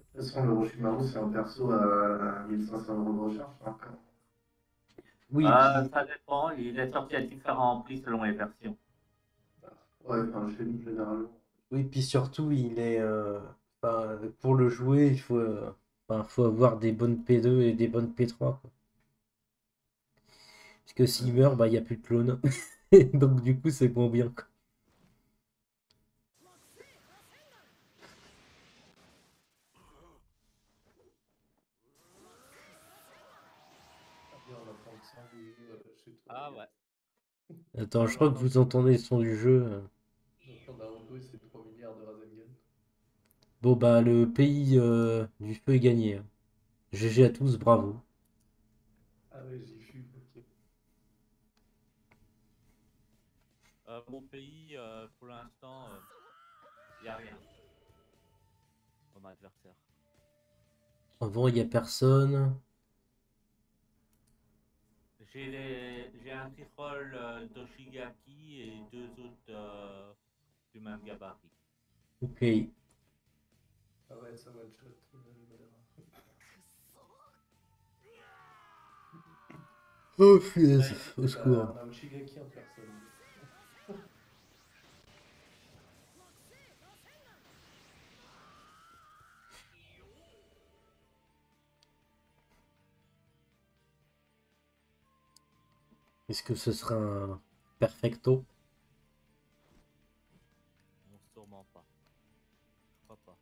De toute façon, le Orochimaru, c'est un perso à 1500 € de recherche, encore. Oui, puis, Ça dépend, il est sorti à différents prix selon les versions. Ouais, enfin, chez nous, généralement. oui, puis surtout, il est. Enfin, pour le jouer, enfin, faut avoir des bonnes P2 et des bonnes P3, quoi. Parce que s'il meurt, bah, il n'y a plus de clone. Donc, du coup, c'est moins bien, quoi. Ah bien, on entend le sang du jeu chez toi, Ah regarde. ouais. Attends, Ah, je crois que j'entends. vous entendez le son du jeu. J'entends Naruto et ses 3 milliards de Rasengan. Bon, bah, le pays du feu est gagné, hein. GG à tous, bravo. Ah ouais, j'y fume, ok. Mon pays, pour l'instant, il n'y a rien comme adversaire. Avant, il n'y a personne. J'ai un reroll d'Oshigaki et deux autres du même gabarit. Ok. Ah ouais, ça one shot, le Madara. Oh, punaise, Ouais, au secours. on a Ushigaki en personne. Est-ce que ce sera un perfecto? Non, sûrement pas. Je crois pas.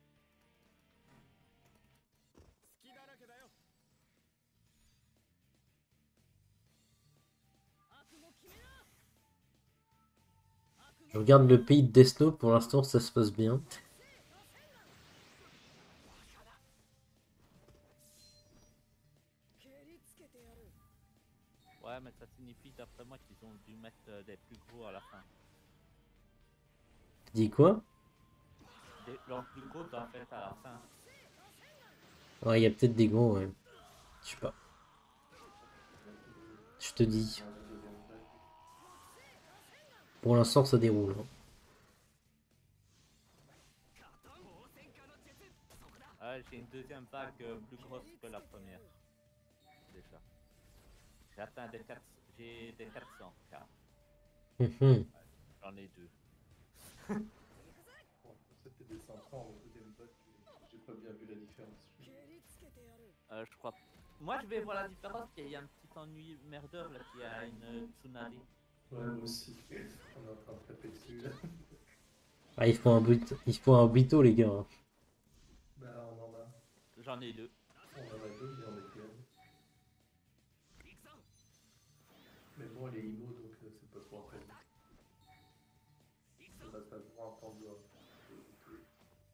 Je regarde le pays de Death Note, pour l'instant ça se passe bien. Ouais, mais ça signifie d'après moi qu'ils ont dû mettre des plus gros à la fin. Tu dis quoi? Leurs plus gros doivent être à la fin. Ouais, il y a peut-être des gros, ouais. Je sais pas. Bientôt Je te dis. la deuxième vague. Pour l'instant ça déroule, hein. J'ai une deuxième vague plus grosse que la première, déjà. J'ai atteint j'ai des 400 k. Mhm. J'en ai deux. Bon, c'était des 500 au deuxième vague, j'ai pas bien vu la différence. Je crois. Moi, je vais voir la différence. Il y a un petit ennui merdeur là qui a une Tsunade. Ouais, moi aussi. On est en train de taper dessus, là. Ah, il faut un Buito, les gars, hein. Bah, on en a. J'en ai deux. On en a deux, mais on est PM. Mais bon, elle est IMO, donc c'est pas trop un problème. Ça va, ça va voir un temps de tuer.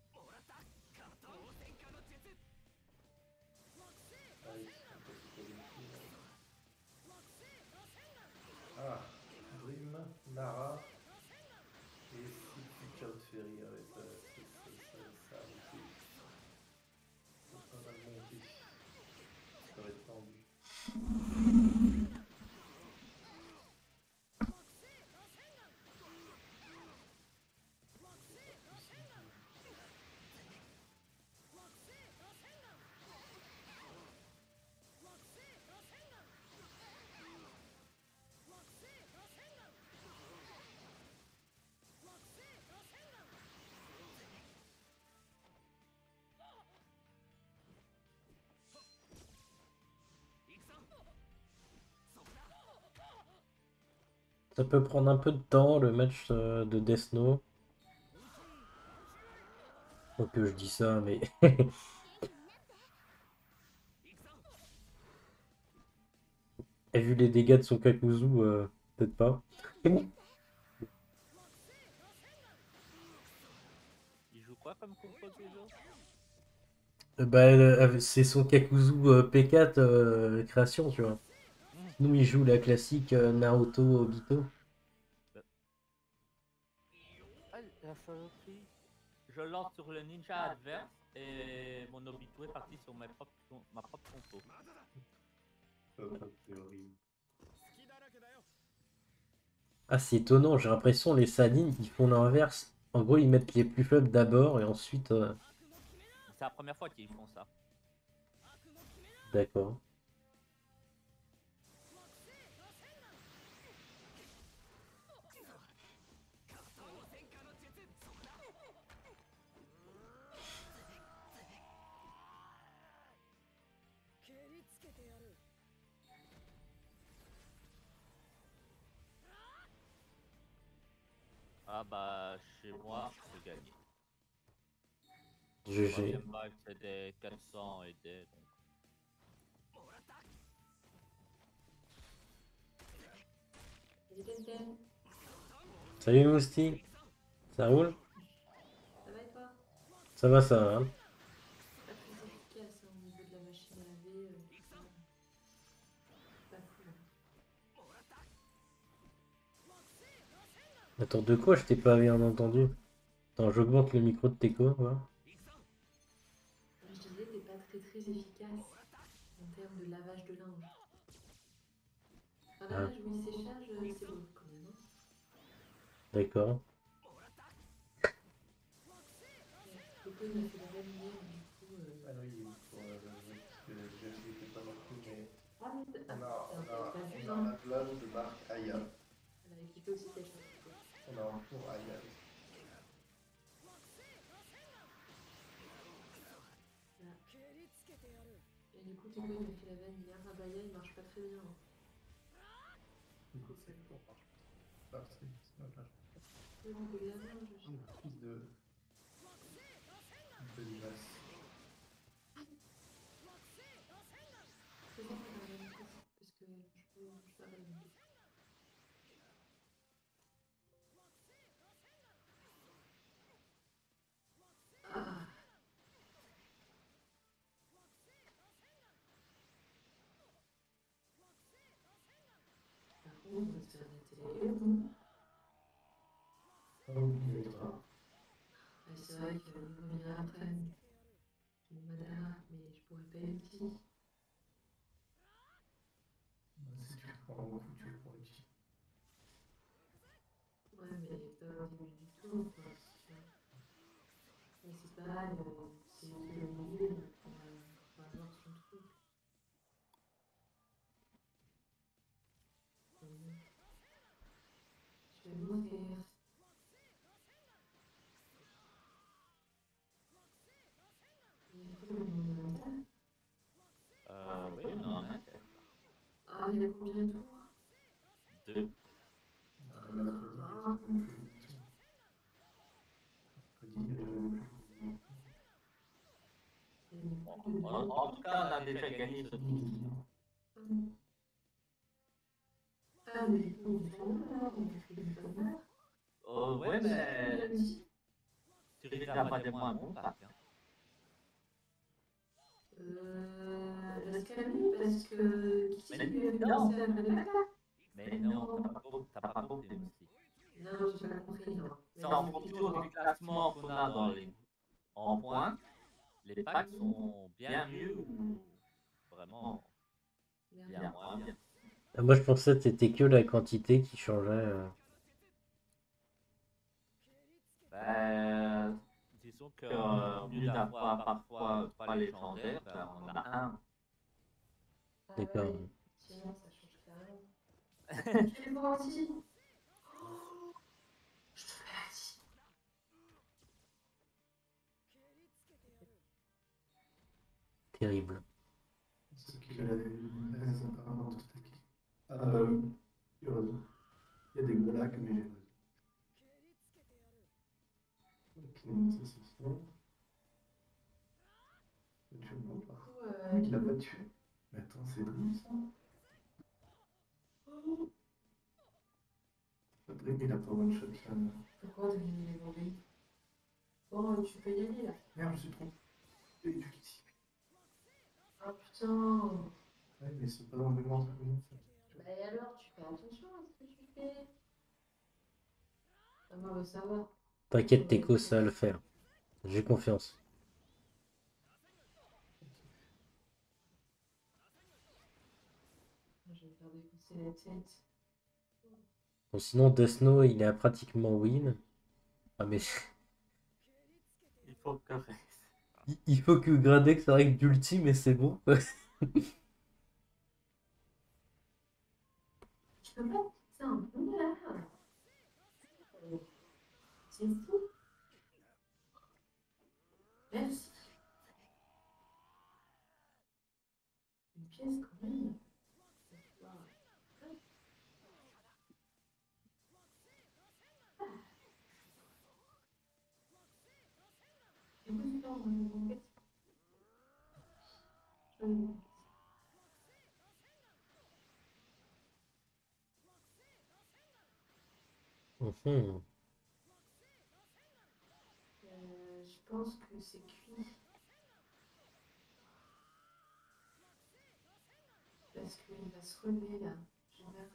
Ah oui, on peut se poser une fille, là. Ah, Dream, Nara et si Cloud Ferry. Ah ouais, ça a monté. Ça a pas mal monté. Ça va être tendu. C'est pas possible. Ça peut prendre un peu de temps, le match de Death Note. Donc je dis ça, mais... Et vu les dégâts de son Kakuzu, peut-être pas. Il joue quoi comme compo déjà? Bah, c'est son Kakuzu P4 création, tu vois. Hmm. Nous, il joue la classique Naruto Obito. Ah, la saloperie. Je lance sur le ninja adverse et mon Obito est parti sur ma propre compo. C'est horrible. Ah, c'est étonnant, j'ai l'impression les Saiyans, ils font l'inverse. En gros, ils mettent les plus faibles d'abord et ensuite... c'est la première fois qu'ils font ça. D'accord. Ah bah, chez moi, j'ai gagné. GG. Troisième vague, c'est des 400 et des... Salut Ken. Salut Mousti. Ça roule? Ça va et toi? Ça va, ça va. Pas très efficace hein, au niveau de la machine à laver, tout ça. Pas cool. Attends, de quoi je t'ai pas bien entendu? Attends, j'augmente le micro de Teco, voilà. Je disais, t'es pas très efficace en termes de lavage de linge. Enfin, lavage, oui, séchage, c'est bon quand même. Hein. D'accord. Coco, il m'a fait la vanne hier, du coup. Ah oui, pour parce que je n'y étais pas non plus, mais Ah, mais on a t'as vu, la hein? place de marque Aya. Elle avait kiffé aussi ta chaîne. On a un tour Aya. Et du coup, Coco, il m'a fait la vanne hier. Ah bah, il marche pas très bien. Hein. Du coup, c'est pour marche. Ah, c'est pas grave. Oui, on peut le laver, hein, je Une prise de glace. C'est bon, on va la mettre ici, parce que je peux pas la mettre. Ah. Par contre, on va se faire des télégueules. C'est vrai que nous revient après. Mon Madara, mais je pourrais pas utiliser. Si tu prends un coup, tu le prends ici. Ouais, mais pas au début du tour, quoi. C'est pareil, c'est au milieu, donc on va avoir son truc. Je vais mourir. Oui, non, hein. Ah, il y a combien de tours? 2. En tout cas, on a déjà gagné ce tour. Ah, mais du coup, on s'en va là, on fait une bonne heure. Ouais, mais tu risques pas de moi un bon pack. Hein. La Scalmi, parce que qui c'est qui lui avait non. lancé à Manaka? Mais non, t'as pas compris aussi. Non, j'ai pas compris, non. C'est en fonction du classement qu'on a en points. Les packs sont bien mieux ou vraiment bien moins bien. Moi, je pensais que c'était que la quantité qui changeait. Disons qu'au lieu d'avoir parfois pas légendaire, ben, on a un. D'accord. Sinon, ça change carrément. Je vais le voir aussi. Je te l'avertis. Terrible. Ce qu'il a apparemment tout attaqué. Il y a des gros lacs, mais j'ai ça, c'est bon. Tu le montres là. Il l'a pas tué. Mais attends, c'est drôle ça. Patrick, il a pas one shot là. Pourquoi t'as mis les mauvais? Bon, tu peux y aller là. Merde, je suis trompé. Il est ici. Ah putain. Ouais, mais c'est pas dans le mémoire, ça commence. Bah et alors, tu fais attention à ce que tu fais. Ah, on va savoir. T'inquiète, Teco, ça va le faire. J'ai confiance. Je vais faire défoncer la tête. Bon, sinon, Death Snow, il est à pratiquement win. Ah, mais Il faut que Il faut que Gradex arrive d'ultime et c'est bon. Tu peux pas c'est un peu là. C'est fou. Merci. Une pièce quand même. Écoute, non, en fait, Mhm. je pense que c'est cuit. Parce qu'il va se relever là. Je meurs.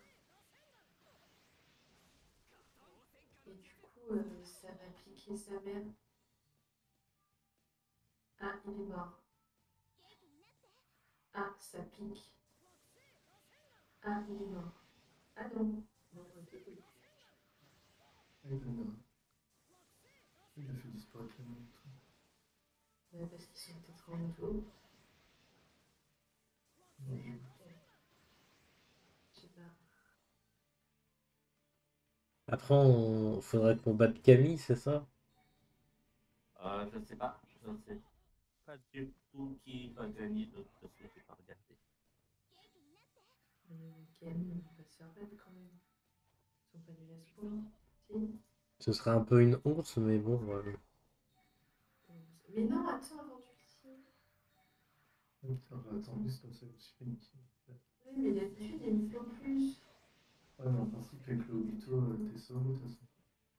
Et du coup, ça va piquer sa mère. Ah, il est mort. Ah, ça pique. Ah, il est mort. Ah non. Non, c'est cool. Il a fait disparaître la montre. Parce qu'ils sont peut-être en auto. Non, Je sais pas. Après, on faudrait qu'on batte Camille, c'est ça? Je ne sais pas. Je ne sais pas du tout qui va gagner de ce que j'ai pas regardé. Camille, on va se faire battre quand même. Ils sont pas nuls à ce point. Si. Ce serait un peu une honte, mais bon. Mais non, attends, avant d'ultime. putain, j'ai attendu, c'est comme ça que je me suis fait une petite. Oui, mais d'habitude, il me faut plus. Ouais, mais en principe, avec le Obito, t'es solo, de toute façon.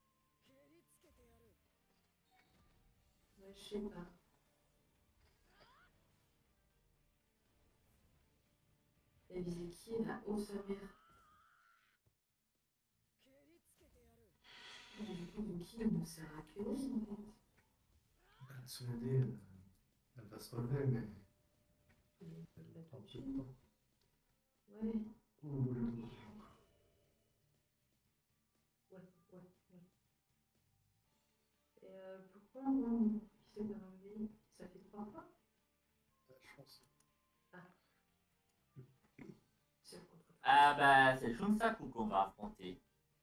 Ouais, je sais pas. Elle visait qui là? Oh, sa mère. Mais du coup, Vicky, elle ne sert à que dalle, en fait. La Soledad, elle va se relever, mais Elle l'a un tout de peu de suite. temps. Ouais, Oh, le dos. ouais. Et pourquoi moi, qui s'est pas enlevé? Ça fait 3 fois? Je pense. C'est le contre. Ah bah, c'est Shunsaku qu'on va affronter.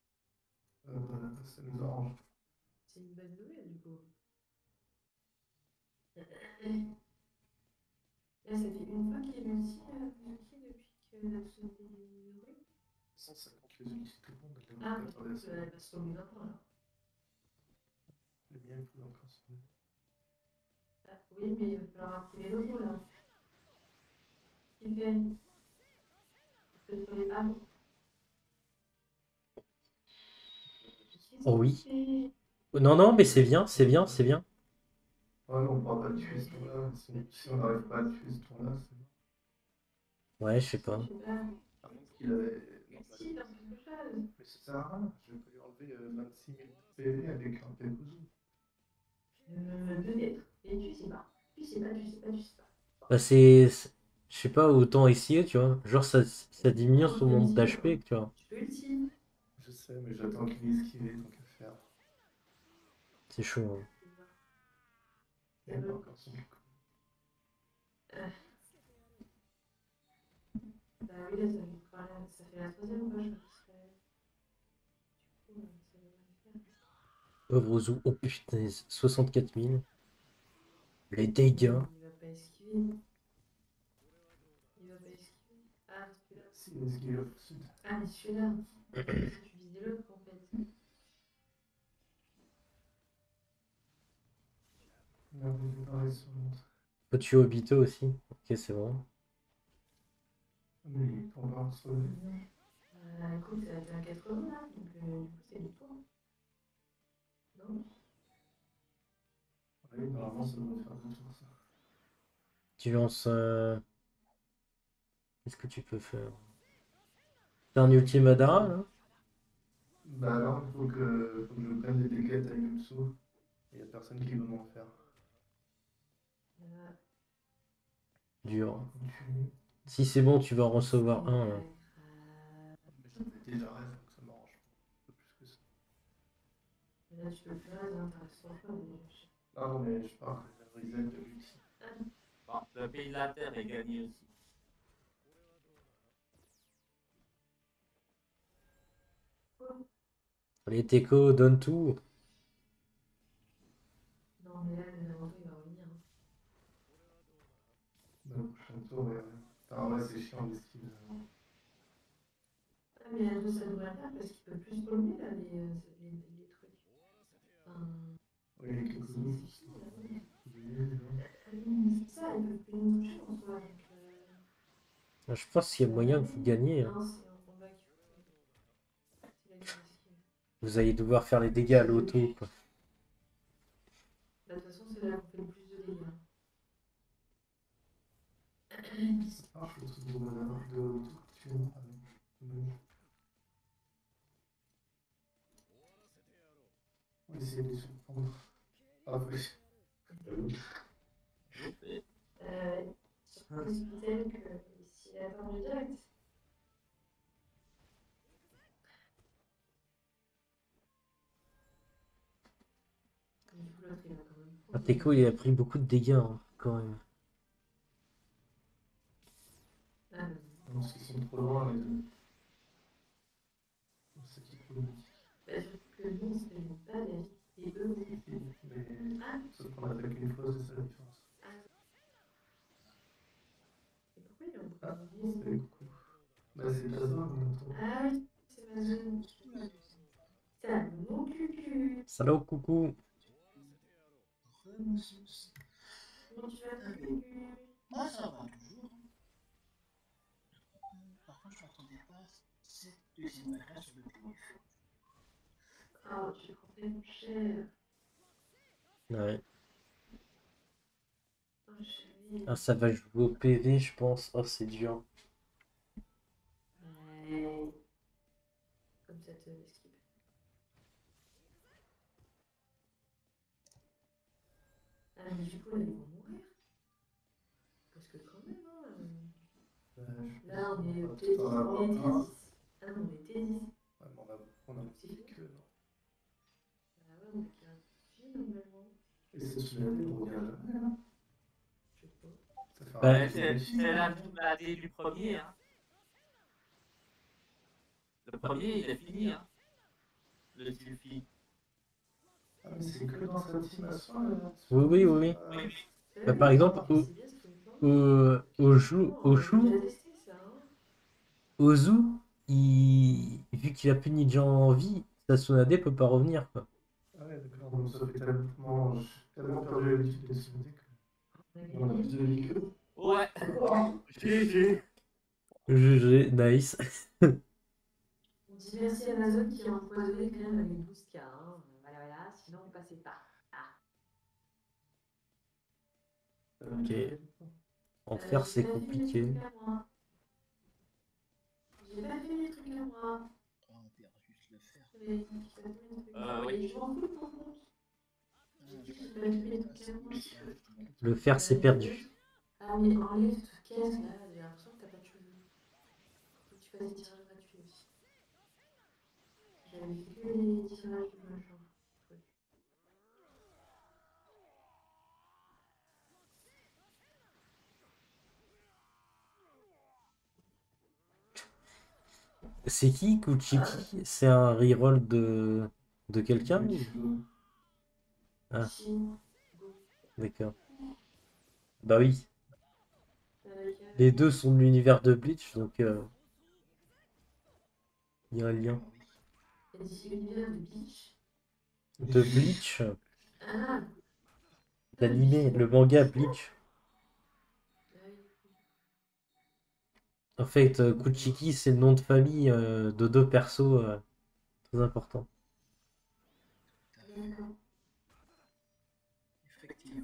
Ça nous arrange. C'est une bonne nouvelle, du coup. Là, ça fait une fois qu'il est multi, Vicky, depuis que la société est ignorée. Ça compte les ultis, tout le monde. Ah, du coup, elle va se remettre maintenant, là. Les miens, il faut encore se lever. Ah, oui, mais il va falloir activer l'auto, là. Il fait. Peut-être les armes. Oh oui. Non, non, mais c'est bien, c'est bien, c'est bien. Ouais, mais on pourra pas le tuer ce tour-là. Si on n'arrive pas à le tuer ce tour-là, c'est bon. Ouais, je sais pas. Je sais pas. À moins qu'il avait. Si, dans quelque chose. Mais ça sert à rien. Je vais pas lui enlever 26 000 PV avec un Pegouzou. Peut-être. Et tu sais pas. Tu sais pas. Bah, je sais pas, autant essayer, tu vois. Genre, ça diminue son nombre d'HP, tu vois. Tu peux ultime. Je sais, mais j'attends qu'il ait esquivé, tant qu'à faire. C'est chaud, hein. Il n'y a pas encore son coup. Bah oui, là, ça fait la troisième fois, je crois qu'il serait. Du coup, ça devrait le faire. Pauvre Ozu. Oh putain, 64 000. Les dégâts. Il va pas esquiver. Ah, celui-là. Si, il a esquivé au sud. Ah, mais celui-là. Tu visais l'autre, en fait. Merde, il est pareil sur l'autre. Faut tuer Obito aussi. Ok, c'est bon. Mais il tombe en sur le. Écoute, ça a été un 80 là, donc du coup, c'est du tour. Non? Oui, normalement, ça doit faire 2 tours, ça. Tu lances. Qu'est-ce que tu peux faire? T'as un ultime Madara, là? Bah alors, faut que je prenne des déquettes avec Utsu. Il n'y a personne qui veut m'en faire. Dur. Continue. Si c'est bon, tu vas en recevoir un, là. Mais j'en ai déjà rêve, donc ça m'arrange un peu plus que ça. Là, tu peux plus rien, t'as 100 fois. Non, mais je parle de la brisette de l'ulti. pays de la Terre est gagné aussi. Les Teco donnent tout. Non, mais là, le Naruto, il va revenir. Hein. Dans le prochain tour, ouais. Enfin, ouais, c'est chiant d'esquive. Ah, mais ça devrait le faire parce qu'il peut plus polluer là, les trucs. Enfin, Oui, les Kakuni. c'est fini là. Oui. Oui, C'est ça, ils peuvent plus nous toucher en soi. Donc, Je pense qu'il y a moyen de vous gagner. Hein. non, c'est un combat qu'il faut. C'est la guerre d'esquive. Vous allez devoir faire les dégâts à l'auto, quoi. Bah, de toute façon, c'est là qu'on fait le plus de dégâts. ça marche le truc de mana, de tu on va essayer de les surprendre. Ah, oui. Surprise telle que s'il attend du direct. Du coup, l'autre, il va quand même prendre. Teco, il a pris beaucoup de dégâts, hein, quand même. Ah, Non, parce qu'ils sont trop loin, les deux. C'est qui est problématique. bah, surtout que nous, on se fait pas David. Et eux, oui. Mais Ah, sauf qu'on attaque une fois, c'est ça la différence. et pourquoi ils ont Ah, pris salut, coucou. Bah, c'est ta zone, mais attends. Ah oui, c'est ma zone. Salut, mon cucu. Salut, coucou. Comment tu vas, cucu? Moi, ça va toujours. Par contre, je m'attendais pas à cette deuxième vague sur le PF. Oh, tu prends tellement cher. Ouais. Oh, chérie. Ah, ça va jouer au PV, je pense. Oh, c'est dur. Ouais. Comme ça te esquive. Ah, mais du coup, là, ils vont mourir. Parce que quand même, hein, là, on est T10. On est T10. Ah non, on est T10. Ouais, mais on a C'est plus fini. que. Non. Ah ouais, on a 15 filles normalement. Et cette soulèvée, on revient jamais, là. Je sais pas. Ça fait un Bah, peu C'est la journée du premier. Hein. Le premier, il est fini. Hein. Le Sulfi. Ah, mais c'est que dans sa team à soi, là. Oui, oui, oui. Bah, par exemple, C'est bien ce truc-là. au chou, J'ai déjà testé ça. Hein. Ozu, vu qu'il a plus de ninja en vie, sa Tsunade peut pas revenir, quoi. Ah ouais, d'accord, donc ça fait tellement. J'ai tellement perdu l'habitude de se que. On a plus de vie que. Ouais. GG. GG, nice. On dit merci à Amazon qui a empoisonné quand même avec 12K. Hein. Voilà, voilà, sinon on passait pas. Ok. En faire, c'est compliqué. J'ai pas fait les trucs à moi. On perd juste le fer. Oui. Oui. Je m'en fous par contre. J'ai pas fait les trucs à moi. Le fer, c'est perdu. Ah mais enlève toute caisse là, j'ai l'impression que t'as pas de cheveux. Faut que tu fasses des tirages gratuits aussi. J'avais fait que les tirages de machin. C'est qui, Kuchiki? C'est un reroll de quelqu'un? Ah, d'accord. Bah oui. Les deux sont de l'univers de Bleach, donc il y a un lien. Il y a des univers de Bleach. De Bleach, Ah, l'animé, le manga Bleach. En fait, Kuchiki, c'est le nom de famille de deux persos très importants. d'accord. Effectivement.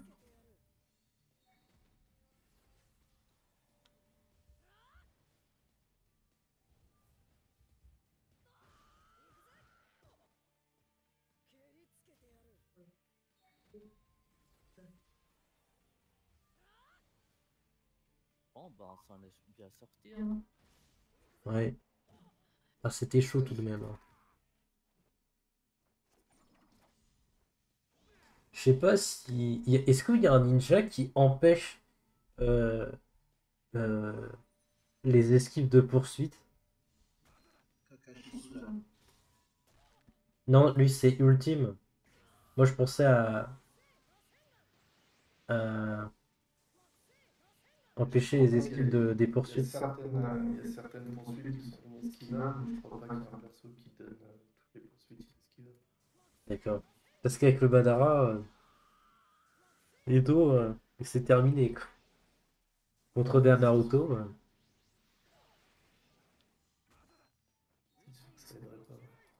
Bon, bah, on s'en est bien sorti. Hein. Ouais. Ah, c'était chaud tout de même. Hein. Je sais pas si... Est-ce qu'il y a un ninja qui empêche euh, euh, les esquives de poursuite. Kakashi Sula. Non, lui c'est ultime. Moi je pensais à empêcher les esquives des Il y a poursuites. certaines poursuites qui sont inesquivables, mais je crois pas qu'il y ait un perso qui donne toutes les poursuites inesquivables. D'accord. Parce qu'avec le Badara, Edo, c'est terminé, quoi. Contre des Naruto. C'est sûr que ça aiderait pas.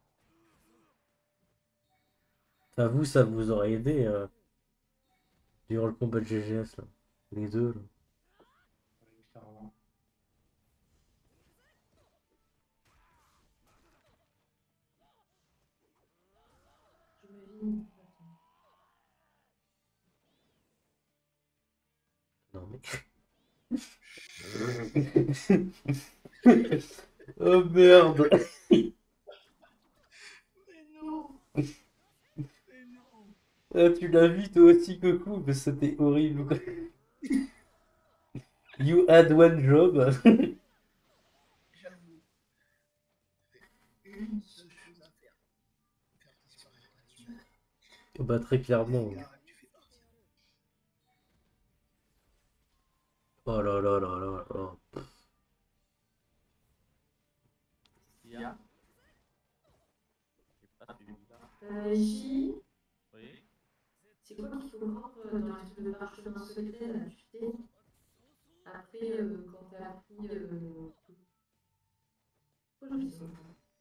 Enfin, vous, ça vous aurait aidé durant le combat de GGS, là. Les deux, là. Ouais, clairement. Je me vide. Non, mais... Oh merde! Mais non! Mais non! Ah, tu l'as vu toi aussi, Goku? Mais c'était horrible, quoi. You had one job. J'avoue, une seule chose à faire. Faire disparaître la humaine. Bah, très clairement. Et Gaara, tu fais partie. Oh là là là là là. Il y a. J'ai pas suivi là. J, Oui. c'est quoi qu'il faut prendre dans l'espèce de parchemin secret, là, tu sais? Après, quand t'as appris pourquoi je sais pas.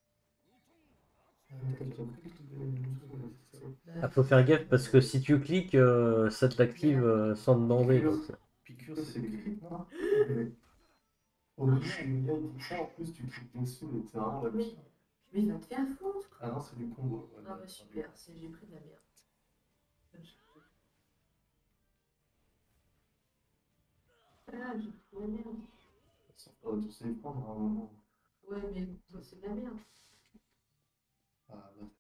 T'as déjà pris toutes les news, c'est ça. Ah, faut faire gaffe parce que si tu cliques, ça te l'active sans demander. Donc, Piqûre, c'est le crit, non? Mais au moment où le gars il dit ça, en plus tu cliques dessus et c'est vraiment la pire. Mais il va te faire foutre. Ah non, c'est du combo. Ouais, Ah bah super, j'ai pris de la merde. Ah, j'ai pris de la merde. Ça faudrait tous les prendre à un moment. Ouais, mais c'est de la merde. Ah, bah,